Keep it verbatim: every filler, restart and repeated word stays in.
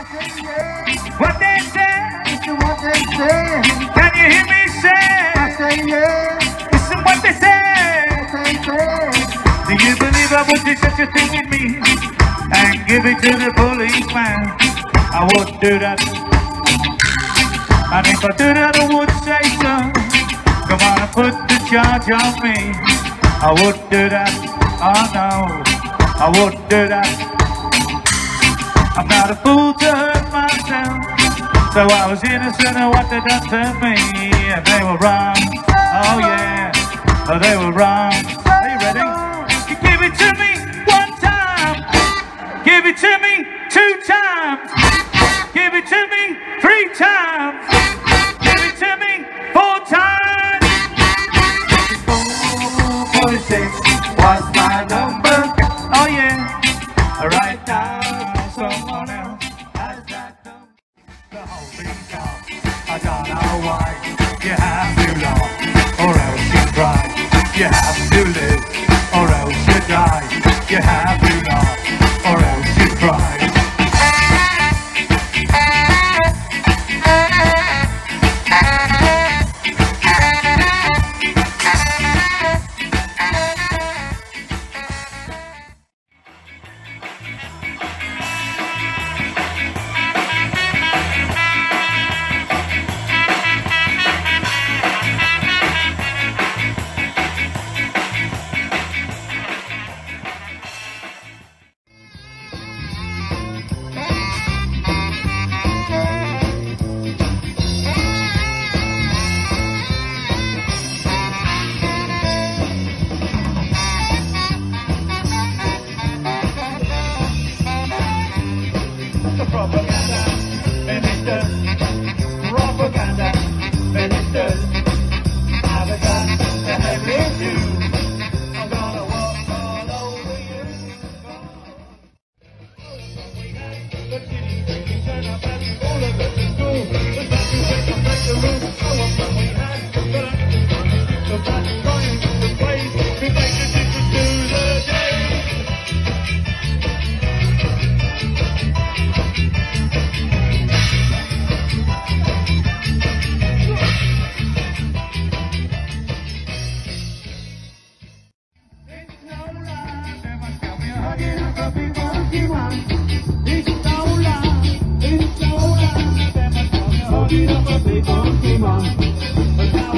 What they say? Listen what they say. Can you hear me say? I say yeah. Listen what they say. Say say. Do you believe I would do such a thing with me and give it to the policeman? I wouldn't do that. And if I did it, I would say so. Come on and put the charge on me. I wouldn't do that. Oh no, I wouldn't do that. I'm not a fool to hurt myself. So I was innocent of what they done to me. And they were wrong. Oh yeah, oh, they were wrong. Are you ready? You give it to me one time. Give it to me two times. Give it to me three times. Give it to me four times. four forty-six was my number. Oh yeah. Right now, someone else has that number. The whole thing's off. I don't know why. You have to laugh, or else you cry. You have to live, or else you die. You have to laugh, or else you cry. Come on.